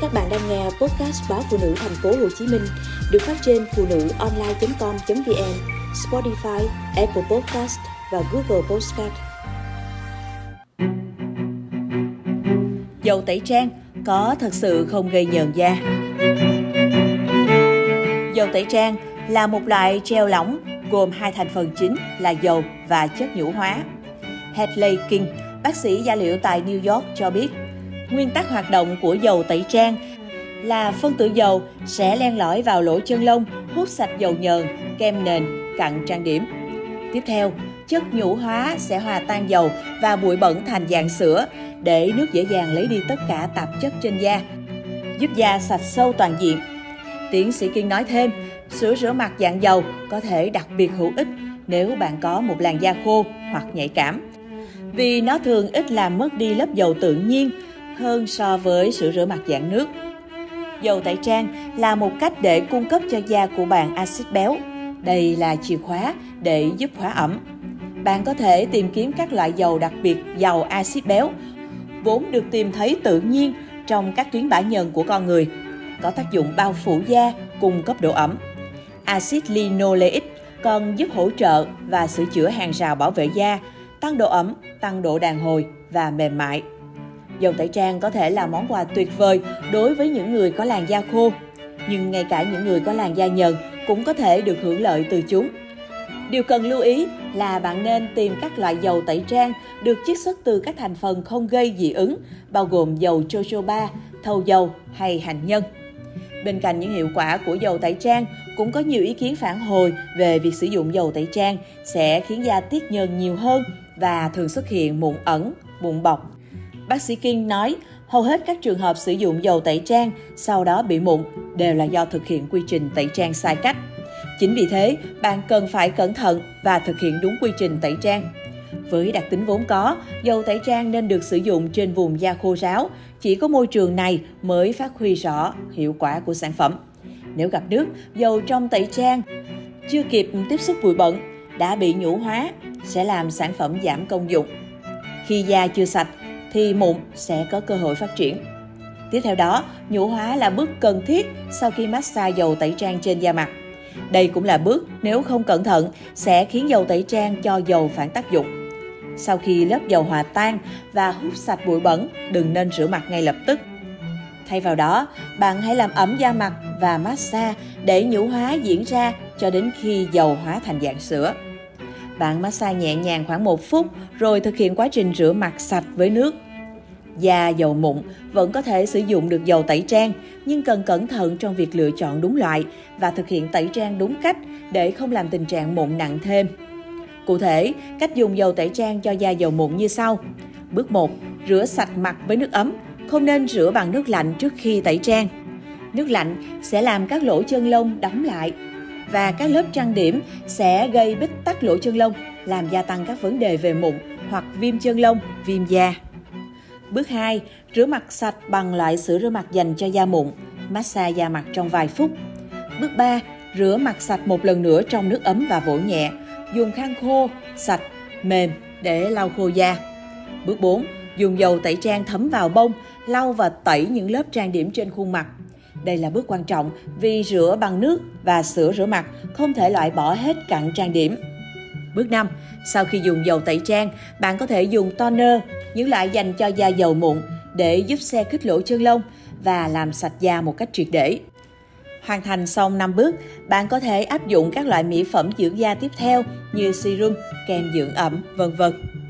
Các bạn đang nghe podcast báo Phụ Nữ Thành phố Hồ Chí Minh được phát trên phụ nữ online.com.vn, Spotify, Apple Podcast và Google Podcast. Dầu tẩy trang có thật sự không gây nhờn da? Dầu tẩy trang là một loại gel lỏng gồm hai thành phần chính là dầu và chất nhũ hóa. Hadley King, bác sĩ da liễu tại New York cho biết, nguyên tắc hoạt động của dầu tẩy trang là phân tử dầu sẽ len lỏi vào lỗ chân lông, hút sạch dầu nhờn, kem nền, cặn trang điểm. Tiếp theo, chất nhũ hóa sẽ hòa tan dầu và bụi bẩn thành dạng sữa để nước dễ dàng lấy đi tất cả tạp chất trên da, giúp da sạch sâu toàn diện. Tiến sĩ King nói thêm, sữa rửa mặt dạng dầu có thể đặc biệt hữu ích nếu bạn có một làn da khô hoặc nhạy cảm, vì nó thường ít làm mất đi lớp dầu tự nhiên hơn so với sữa rửa mặt dạng nước. Dầu tẩy trang là một cách để cung cấp cho da của bạn axit béo. Đây là chìa khóa để giúp hóa ẩm. Bạn có thể tìm kiếm các loại dầu đặc biệt giàu axit béo, vốn được tìm thấy tự nhiên trong các tuyến bã nhờn của con người, có tác dụng bao phủ da, cung cấp độ ẩm. Axit linoleic còn giúp hỗ trợ và sửa chữa hàng rào bảo vệ da, tăng độ ẩm, tăng độ đàn hồi và mềm mại. Dầu tẩy trang có thể là món quà tuyệt vời đối với những người có làn da khô, nhưng ngay cả những người có làn da nhờn cũng có thể được hưởng lợi từ chúng. Điều cần lưu ý là bạn nên tìm các loại dầu tẩy trang được chiết xuất từ các thành phần không gây dị ứng, bao gồm dầu jojoba, thau dầu hay hành nhân. Bên cạnh những hiệu quả của dầu tẩy trang, cũng có nhiều ý kiến phản hồi về việc sử dụng dầu tẩy trang sẽ khiến da tiết nhờn nhiều hơn và thường xuất hiện mụn ẩn, mụn bọc. Bác sĩ King nói, hầu hết các trường hợp sử dụng dầu tẩy trang sau đó bị mụn đều là do thực hiện quy trình tẩy trang sai cách. Chính vì thế, bạn cần phải cẩn thận và thực hiện đúng quy trình tẩy trang. Với đặc tính vốn có, dầu tẩy trang nên được sử dụng trên vùng da khô ráo. Chỉ có môi trường này mới phát huy rõ hiệu quả của sản phẩm. Nếu gặp nước, dầu trong tẩy trang chưa kịp tiếp xúc bụi bẩn, đã bị nhũ hóa, sẽ làm sản phẩm giảm công dụng. Khi da chưa sạch, thì mụn sẽ có cơ hội phát triển. Tiếp theo đó, nhũ hóa là bước cần thiết sau khi massage dầu tẩy trang trên da mặt. Đây cũng là bước nếu không cẩn thận sẽ khiến dầu tẩy trang cho dầu phản tác dụng. Sau khi lớp dầu hòa tan và hút sạch bụi bẩn, đừng nên rửa mặt ngay lập tức. Thay vào đó, bạn hãy làm ẩm da mặt và massage để nhũ hóa diễn ra cho đến khi dầu hóa thành dạng sữa. Bạn massage nhẹ nhàng khoảng 1 phút rồi thực hiện quá trình rửa mặt sạch với nước. Da dầu mụn vẫn có thể sử dụng được dầu tẩy trang, nhưng cần cẩn thận trong việc lựa chọn đúng loại và thực hiện tẩy trang đúng cách để không làm tình trạng mụn nặng thêm. Cụ thể, cách dùng dầu tẩy trang cho da dầu mụn như sau. Bước 1. Rửa sạch mặt với nước ấm, không nên rửa bằng nước lạnh trước khi tẩy trang. Nước lạnh sẽ làm các lỗ chân lông đóng lại và các lớp trang điểm sẽ gây bít tắc lỗ chân lông, làm gia tăng các vấn đề về mụn hoặc viêm chân lông, viêm da. Bước 2. Rửa mặt sạch bằng loại sữa rửa mặt dành cho da mụn, massage da mặt trong vài phút. Bước 3. Rửa mặt sạch một lần nữa trong nước ấm và vỗ nhẹ. Dùng khăn khô, sạch, mềm để lau khô da. Bước 4. Dùng dầu tẩy trang thấm vào bông, lau và tẩy những lớp trang điểm trên khuôn mặt. Đây là bước quan trọng vì rửa bằng nước và sữa rửa mặt không thể loại bỏ hết cặn trang điểm. Bước 5. Sau khi dùng dầu tẩy trang, bạn có thể dùng toner, những loại dành cho da dầu mụn để giúp xe khít lỗ chân lông và làm sạch da một cách triệt để. Hoàn thành xong 5 bước, bạn có thể áp dụng các loại mỹ phẩm dưỡng da tiếp theo như serum, kem dưỡng ẩm, v.v.